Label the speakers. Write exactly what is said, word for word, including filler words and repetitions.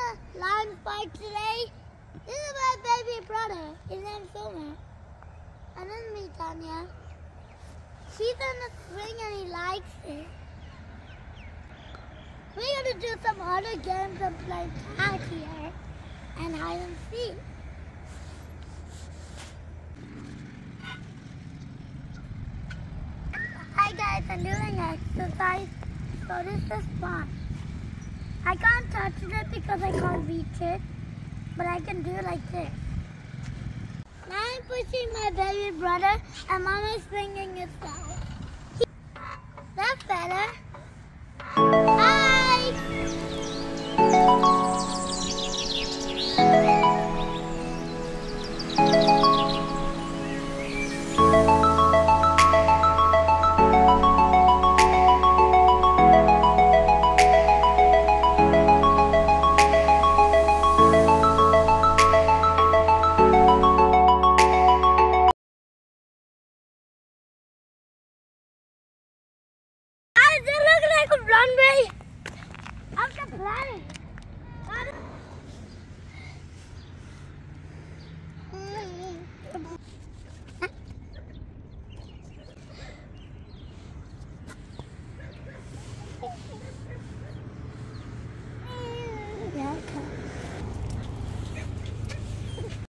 Speaker 1: the lion fight today. This is my baby brother. His name's Soma. And this is me, Tanya. He's on the swing and he likes it. We're going to do some other games and play tag here and hide and seek. Hi guys, I'm doing exercise, so this is fun. I can't touch it because I can't reach it, but I can do it like this. Now I'm pushing my baby brother and Mama's swinging his side. That's better. Hi! Runway of the planet.